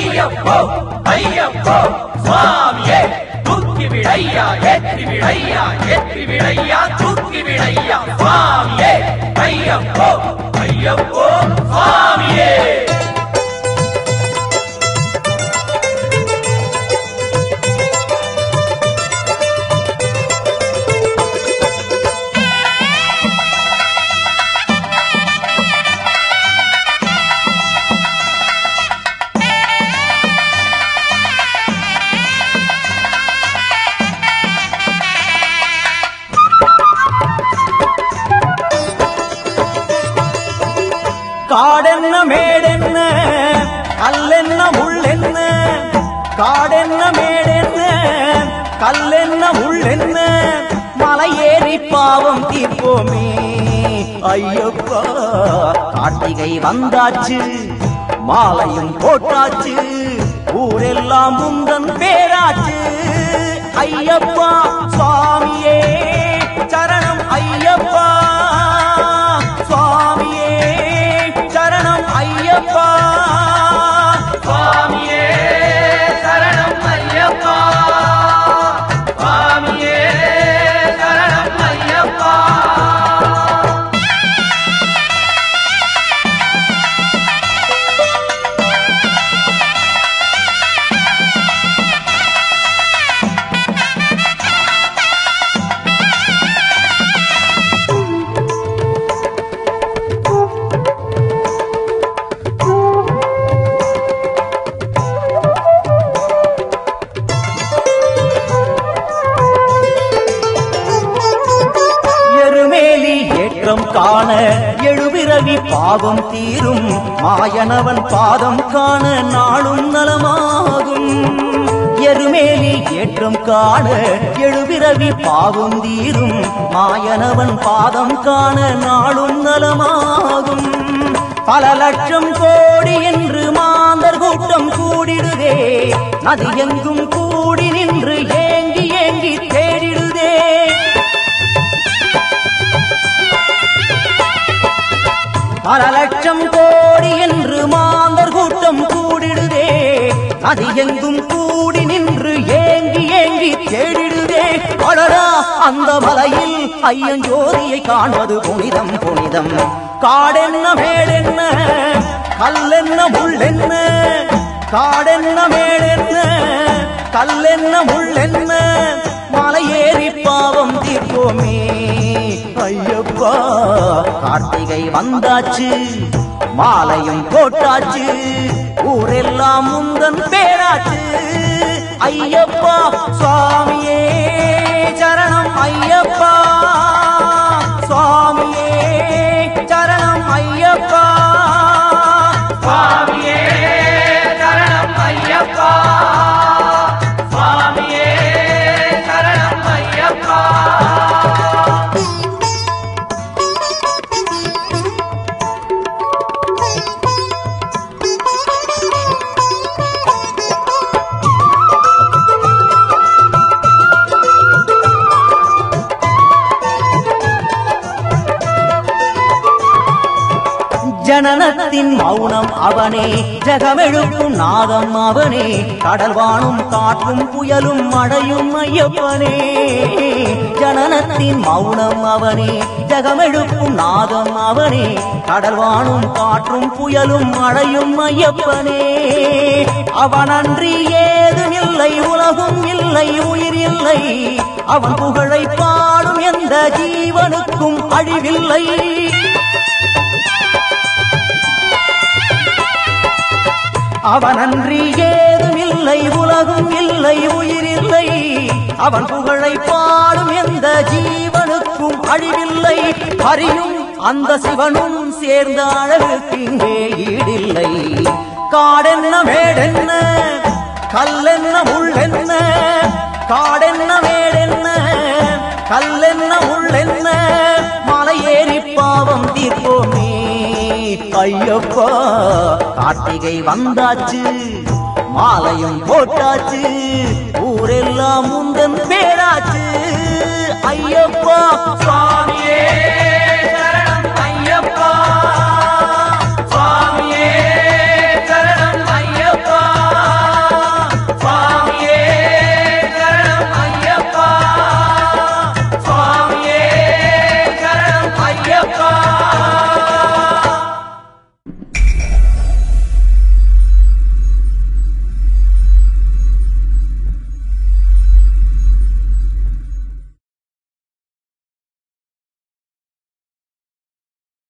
ஐயப்போ ஐயப்போ சுவாமியே தூக்கி விடையா ஏற்றி விடையா ஏற்றி விடையா தூக்கி விடையா சுவாமியே ஐயப்போ ஐயப்போ சுவாமியே காடென்ன மேடென்ன கல்லென்ன முள்ளென்ன காடென்ன மேடென்ன கல்லென்ன முள்ளென்ன மலையேறி பாவம் தீர்ப்போமே ஐயப்பா கார்த்திகை வந்தாச்சு மாலையும் போட்டாச்சு ஊரெல்லாம் முந்தன் பேராச்சு ஐயப்பா சுவாமியே சரணம் ஐயப்பா சுவாமியே சரணம் ஐயப்பா சுவாமியே சரணம் ஐயப்பா சுவாமியே சரணம் ஐயப்பா காண எழுபிறவி பாவம் தீரும் மாயனவன் பாதம் காண நாளும் நலமாகும் எருமேலி ஏற்றம் காண எழுபிறவி பாவம் தீரும் மாயனவன் பாதம் காண நாளும் நலமாகும் பல லட்சம் கோடி என்று மாந்தர் கூட்டம் கூடிடுதே நதி எங்கும் கூடி நின்று ஏங்கி ஏங்கி தேடிடுதே பல லட்சம் கோடி என்று மாந்தர் கூட்டம் கூடிடுதே அது எங்கும் கூடி நின்று ஏங்கி ஏங்கி தேடிடுதே அடடா அந்த மலையில் ஐயன் ஜோதியை காண்பது புனிதம் புனிதம் காடென்ன மேடென்ன கல்லென்ன முள்ளென்ன காடென்ன மேடென்ன கல்லென்ன முள்ளென்ன மலையேறி பாவம் தீர்ப்போமே ஐயப்பா கார்த்திகை வந்தாச்சு மாலையும் போட்டாச்சு ஊரெல்லாம் முந்தன் பேராச்சு ஐயப்பா சுவாமியே சரணம் ஐயப்பா சுவாமியே சரணம் ஐயப்பா சுவாமியே சரணம் ஐயப்பா சுவாமியே சரணம் ஐயப்பா ஜனனத்தின் மௌனம் அவனே ஜகமெழுப்பும் நாதம் அவனே கடல் வானும் காற்றும் புயலும் மழையும் ஐயப்பனே ஜனனத்தின் மௌனம் அவனே ஜகமெழுப்பும் நாதம் அவனே கடல் வானும் காற்றும் புயலும் மழையும் ஐயப்பனே அவனன்றி ஏதும் இல்லை உலகும் இல்லை உயிர் இல்லை அவன் புகழை பாடும் எந்த ஜீவனுக்கும் அழிவில்லை அவனன்றி ஏதும் இல்லை உலகும் இல்லை உயிர் இல்லை அவன் புகழை பாடும் எந்த ஜீவனுக்கும் அழிவில்லை ஹரியும் அந்த சிவனும் சேர்ந்த அழகுக்கு இங்கே ஈடில்லை காடென்ன மேடென்ன கல்லென்ன முள்ளென்ன காடென்ன மேடென்ன கல்லென்ன முள்ளென்ன மலையேறி பாவம் தீர்ப்போமே ஐயப்பா கார்த்திகை வந்தாச்சு மாலையும் போட்டாச்சு ஊரெல்லாம் முந்தன் பேராச்சு ஐயப்பா சுவாமியே